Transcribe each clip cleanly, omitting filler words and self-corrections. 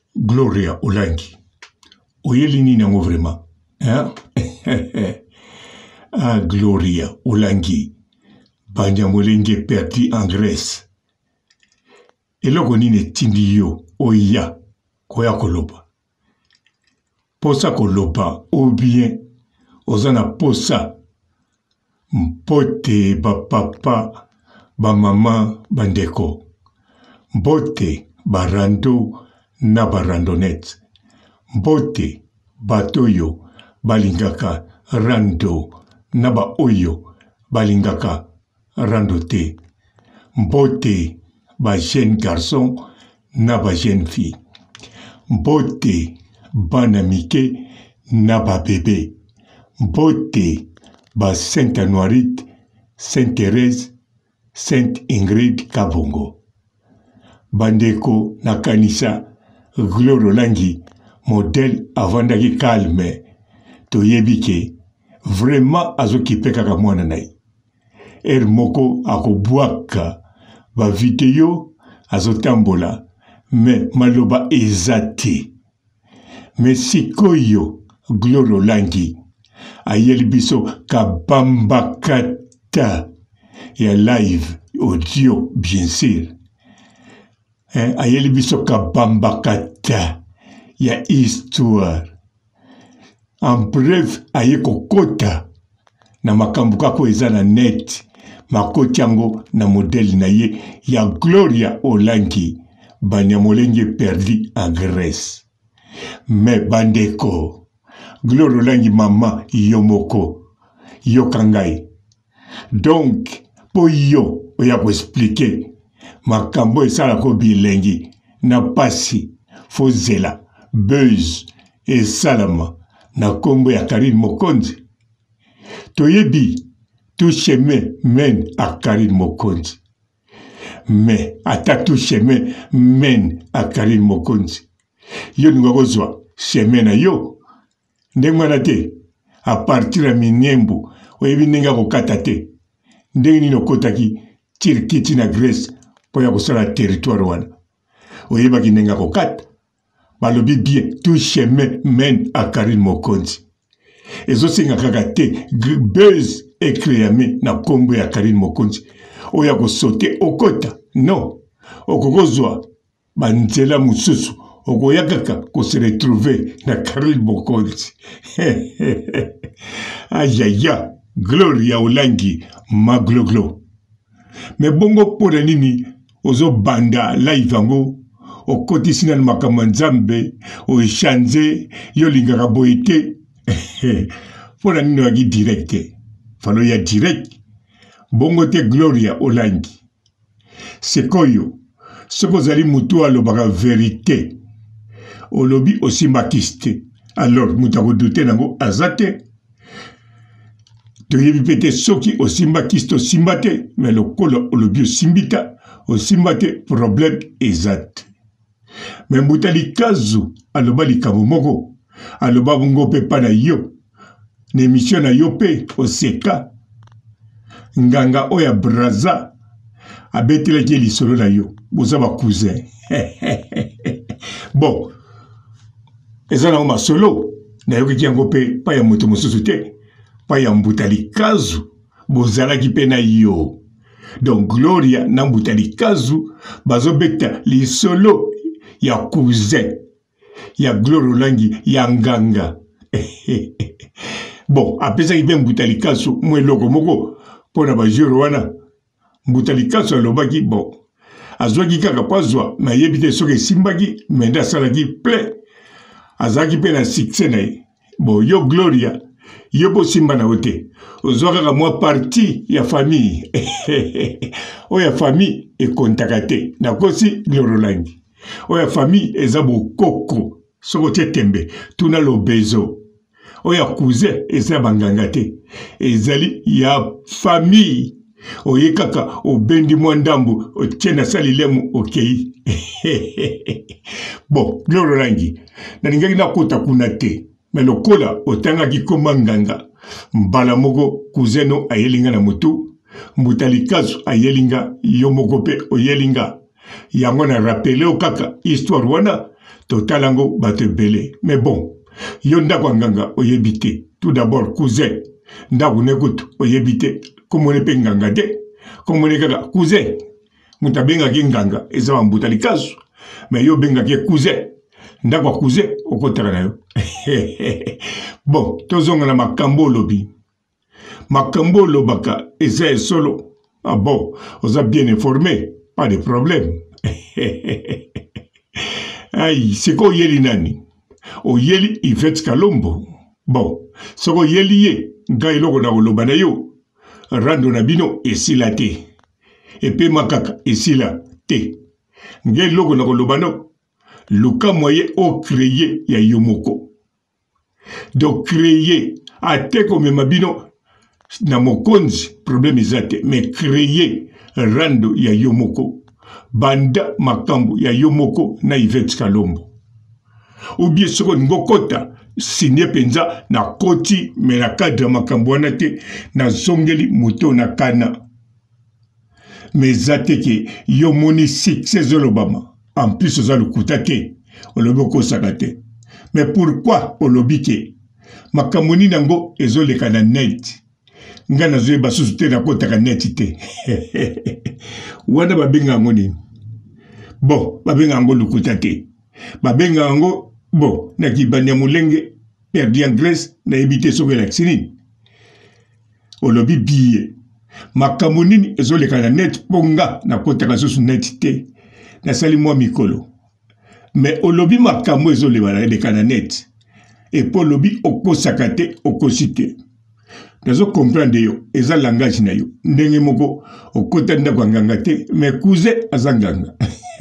Gloria Olangi. Oyelini nango vraiment. Hein? Ah, Gloria Olangi. Banyamolenge perdu en Grèce. Eloko nini tindi yo oya koya koloba. Posa koloba ou bien ozana posa mpote ba papa ba mama bandeko. Mbote barando na barandonette. Mbote batoyo balingaka rando na ba oyo balingaka rando te. Mbote ba jeune garçon na ba jeune fille. Mbote bana mike na ba bébé. Mbote ba Sainte Anoirite, Sainte Thérèse, Sainte Ingrid Kabongo. Bandeko na kanisa Gloria Olangi modèle avandaki calme toyebike vraiment azokipe kaka mwana nai. Moko akobwaka ba video azotambola me maloba ezate. Me sikoyo Gloria Olangi ayeli biso kabamba kata ya live audio bien sûr. Ayeli biso kabamba kata ya histoire. En bref, aye kokota na makambo kako eza na net. Makoti yango na modèle na ye ya Gloria Olangi. Banyamolenge perdu en Grèce. Mais bandeko, Gloria Olangi mama yomoko, yokangai. Donc, po yo, oya ko expliquer. Makambo esala ko bilengi na pasi fozela buzz et salama na kombo ya Karine Mokonzi. Toyebi tout chemin mène à Karine Mokonzi. Mais ata tout chemin mène à Karine Mokonzi. Yo ninga kozwa chemin na yo ndengwana te a partir ya Minyembu oyebi ndenge kokata te ndenge nini okotaki Tirkiti na Grèce po ya kosala territoire wana oyebaki ndenge kokata balobi bien tout chemin mène à Karine Mokonzi. Ezosenga kaka te buzz ekreame na kombo ya Karine Mokonzi oya kosote okota non okokozwa banzela mususu okoya kaka kose retrouver na Karine Mokonzi. Ayaya Gloria Olangi magloglo. Me bongo pona nini ozo banda live yango okoti sina na makambo nzambe oishanze yo lingaka boite. Pona nini waki direct falo ya direct bongo te Gloria Olangi. Sekoyo soko zali mutu alobaka vérité olobi osimba kiste alors mutu akodute nango azate. Toyebi pete soki osimba kiste osimba te mais lokolo olobi osimbita osimba te problème ezate. Mais mbutali kazu aloba likambo moko aloba bongo pe pa na yo na émission na yo pe oseka nganga oya braza abetelaki lisolo na yo boza ba cousin. Bon eza na masolo na yo ki yango pe pa ya moto mosusu te pa ya mbutali kazu bozalaki pe na yo. Donc Gloria na mbutali kazu bazobeta lisolo ya cousin ya Gloria Olangi ya nganga. Bon apesaki pe mbutali kazu mweloko moko pona bajuro wana mbutali kazu alobaki bon azwaki kaka pazwa na yebi te soki esimbaki mende asalaki plein azalaki pe na succès na ye. Bon yo Gloria yo bosimba na ote ozwa kaka mwa parti ya famille. Oya famille ekontaka te na kosi Gloria Olangi. Oya famille eza bokoko soko te tembe tuna lobezo. Oya cousin eza banganga te ezali ya famille. Oye kaka obendi mwandambu otiena salilemu okei. Bon Gloria Olangi nalingaki nakota kuna te mais lokola otangaki koma nganga mbala moko kuzeno ayelinga na mutu mbutali kazu ayelinga yo moko pe oyelinga yango na rappele o kaka histoire wana total yango bato ebele. Mais bon, yo ndako nganga oyebite. Tout d'abord cousin ndako nekutu oyebite komone pe nganga te. Komone kaka cousin muta benga ki nganga eza mbuta likazu. Mais yo benga ki cousin ndako cousin okotaka na yo. Bon, tozonga na makambo lobi. Makambo lobaka eza solo. Ah bon, oza bien informé, pas de problème. Aïe, c'est quoi yeli nani? O yeli Yvette Kalombo. Bon, c'est quoi yeli ye? Nga iloko na oloba na yo. Rando na bino esila te. Epe makaka esila te. Nga iloko na oloba no. Luka moye o créé ya yomoko. Donc créer a te comme mabino na mokonzi problème ezate mais créer rando ya yomoko banda makambo ya yomoko na Yvette Kalombo ou bien soko ngokota signé penza na koti mais na cadre makambo wana te na zongeli moto na kana mais zate ke yomoni succès Obama en plus oza lukuta te oloboko sakate. Mais pourquoi olobike makambo ni nango ezoleka na net ngana zoe basusu te na kota ka net te. Wana babenga ngo ni bon babenga ngo lukuta te babenga ngo bon na kibanya mulenge perdi en Grèce na ebite sobe la xini olobi biye makambo nini ezoleka na net ponga na kota ka susu net te na sali mwa mikolo. Mais olobi makambo ezoleba na net et pour lobi okosaka te okosite. Nazo comprendre yo eza langage na yo ndenge moko okota ndako nganga te mais cousin azanganga.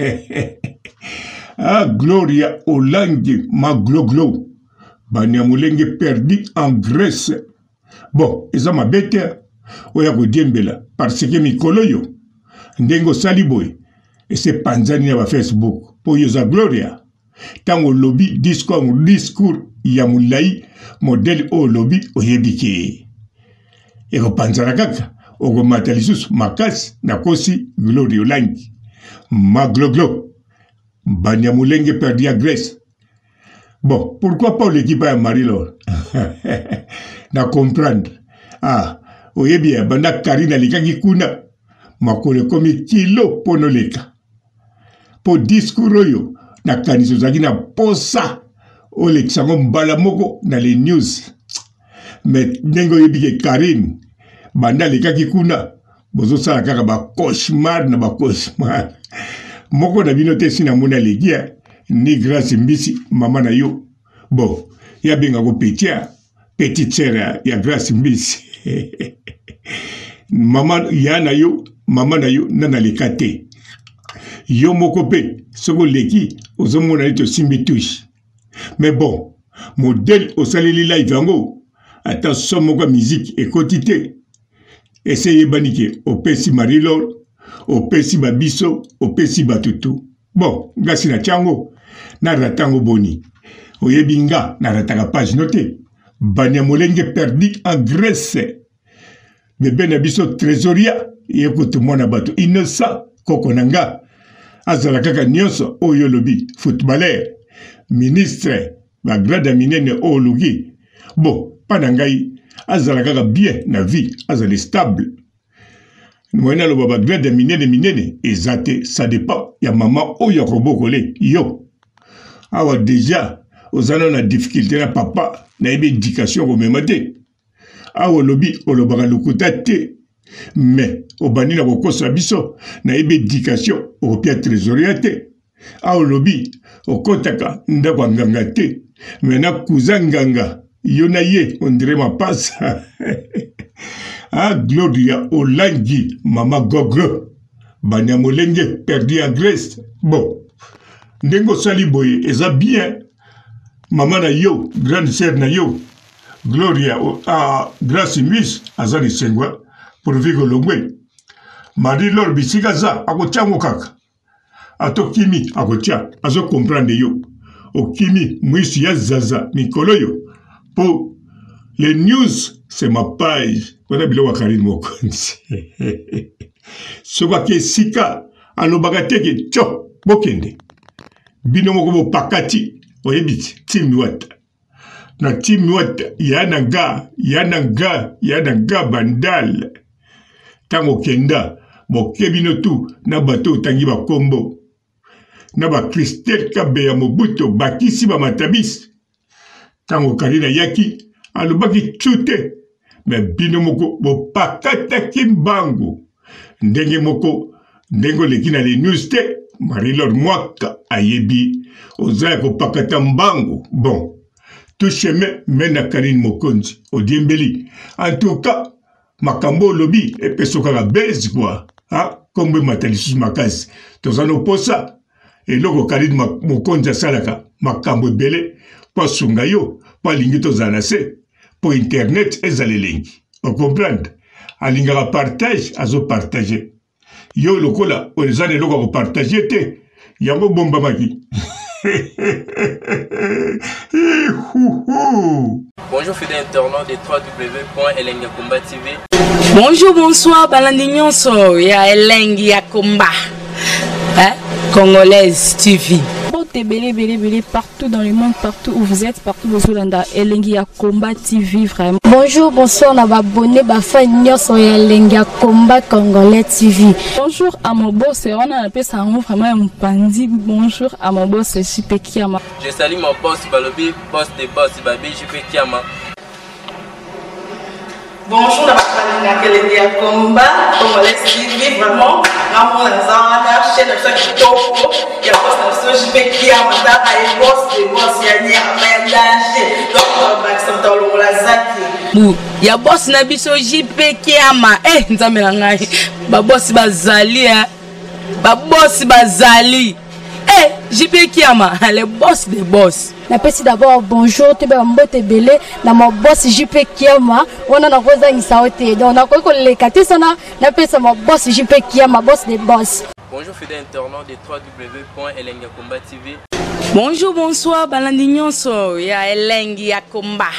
Ah Gloria Olange ma glo banya mulenge perdu en Grèce. Bon eza mabete oya ko diembela parce que mikolo yo ndengo saliboy et c'est panzani na Facebook pour yo za Gloria tango lobby discours ya mulai modèle o lobby oyebike. Et repanzana kaka ogo matalisusu makasi na kosi Gloria Olange ma glo banya mulenge perdu à Grèce. Bon, pourquoi pas l'équipe à Marie-Laure? Na comprendre. Ah, oyebi banda Karina likaki kuna makole komi kilo ponoleka. Po discours yo na kaniso zaki na posa oleksango mbala moko na les news. Mais nengo yebi Karine banda likaki kuna bozo sala kaka ba cauchemar na ba cauchemar. Moko na bino te sina mona legia ni Grace Mbisi mama na yo. Bon, ya benga ko petite sœur ya Grace Mbisi. Mama ya na yo, mama na yo nana lekate. Yo moko pe soko leki ozomona ito simbi touche. Mais bon, modèle osaleli live yango ata somo kwa musique ekotite. Essayez banike opesi Marie-Laure, opesi babiso, opesi batutu. Bon, ngasi na chango na ratango boni. Oyebinga na ratanga page note. Banya molenge perdu en Grèce. Bebe na biso trésoria yekoto mwana bato innocent kokonanga. Azala kaka nyonso oyo lobi footballeur, ministre, ba grade minene olugi. Bon, panangai azala kaka bien na vie, azala stable. Mwana lo baba grade minene ezate ça dépend ya maman oyo kobokole yo. Awa déjà ozana na difficulté na papa na ebe éducation ko memate. Awa lobi olobaka lokuta te. Mais obani na kokosa biso na ebe éducation au pia trésorier te. Awa lobi okotaka ndako nganga te. Mais na kuzanganga yo na ye on dirait ma passe. Ah Gloria Olange mama gogo banya molenge perdu en Grèce. Bon ndengo sali boye eza bien mama na yo grande sœur na yo Gloria Grace Mbisi azali sengwa pour vivre longwe Marie-Laure bisika za akochango kaka atokimi akocha azo comprendre yo okimi mwisi ya zaza mikolo yo po les news c'est ma page wana bilo wa Karine Mokonzi soka ke sika alobaka teke cho bokende bino moko bo pakati oyebiti Tim Nwata na Tim Nwata yananga bandal tango kenda bokebino tu na bato tangi bakombo na ba Christelle Kabeya Mobuto bakisi ba matabis tango Karina yaki alobaki chute me bino moko bo pakata kimbangu ndenge moko ndengo lekina le news te Marie-Laure Mwaka ayebi ozaya ko pakata mbangu bon tout chemin mène à Karine Mokonzi au Diembeli en tout cas makambo lobby et pesoka la base quoi ah comme matalisus makazi tozano posa et loko Karine Mokonzi salaka makambo belé pas sungayo pas lingi tozana se pour internet ezalelengi on comprendre alingara partage azo partager yo lokola ozane loko ko partager te yango bomba maki. Bonjour fidèles internautes de www.elengiakomba TV. Bonjour, bonsoir, balandignon so ya Elengiakomba, Congolaise TV. Belé partout dans le monde, partout où vous êtes, partout où vous êtes, Elengiakomba TV vraiment. Bonjour, bonsoir, on va abonner fan sur Elengiakomba Congolais TV. Bonjour à mon boss, on a appelé ça vraiment un pandi. Bonjour à mon boss, JP Kiama. Je salue mon boss Balobi, boss des boss Babi, JP Kiama. Bonjour, on va Elengiakomba Congolais TV vraiment. Ramon Lazana, chaîne de chaque topo, il y a boss de JP Kiama, et boss des boss, il y a un danger. Donc, on va accepter le Lazaki. Ya boss na biso JP Kiama nzambe na ngai ba boss bazali ba boss bazali JP Kiama le boss des boss. Napesi d'abord bonjour te ba mbote belé na mo boss JP Kiama wana na koza ngisaote donc na ko le katisana napesa mo boss JP Kiama boss des boss. Bonjour fidèles internautes de www.elengiakomba TV. Bonjour, bonsoir, balandignon so ya Elengiakomba,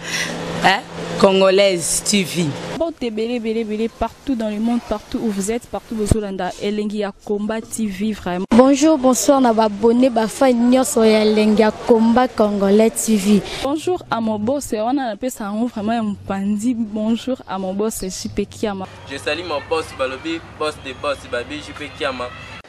Congolaise TV. Belé partout dans le monde, partout où vous êtes, partout où vous êtes, Elengiakomba TV vraiment. Bonjour, bonsoir, on va abonner fan sur Elengiakomba Congolais TV. Bonjour à mon boss, on a appelé ça vraiment un pandi. Bonjour à mon boss JP Kiama. Je salue mon boss Balobi, boss des boss Babi, JP Kiama.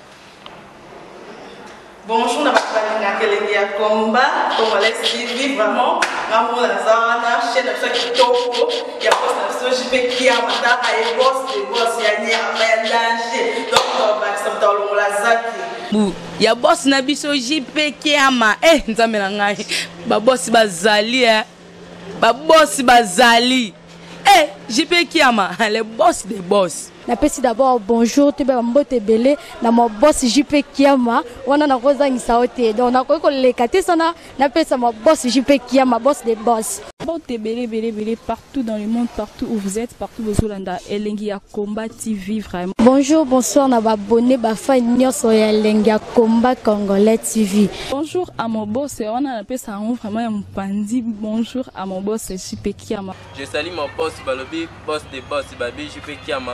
Bonjour, on va Elengiakomba Congolais TV vraiment. Ramon Lazana, chaîne de chaque topo, il y a boss de JP Kiama, et boss des boss, il y a un danger. Donc, on va accepter le Lazaki. Ya boss na biso JP Kiama nzambe na ngai ba boss bazali ba boss bazali JP Kiama le boss des boss. Napesi d'abord bonjour te ba mbote belé na mo boss JP Kiama wana na koza ngisaote donc na ko le katisana napesa mo boss JP Kiama boss des boss. Belé partout dans le monde, partout où vous êtes, partout où vous êtes, Elengiakomba TV vraiment. Bonjour, bonsoir, on va abonner fan sur Elengiakomba Congolais TV. Bonjour à mon boss, on a appelé ça vraiment un pandi. Bonjour à mon boss JP Kiama. Je salue mon boss Balobi, boss des boss Babi, JP Kiama.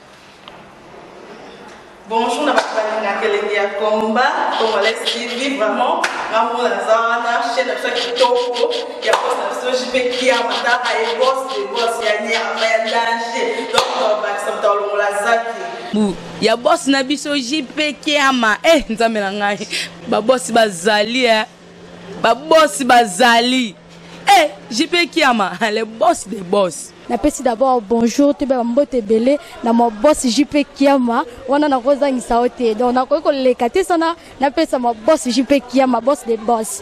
Bonjour, on va Elengiakomba Congolais TV vraiment. Ramon Lazana, chaîne de chaque topo, il y a boss de JP Kiama, et boss des boss, il y a un danger. Donc, on va accepter le Lazaki. Ya boss na biso JP Kiama nzambe na ngai ba boss bazali ba boss bazali JP Kiama le boss des boss. Napesi d'abord bonjour te ba mbote belé na mo boss JP Kiama wana na koza ngisaote donc na ko le katisana napesa mo boss JP Kiama boss des boss.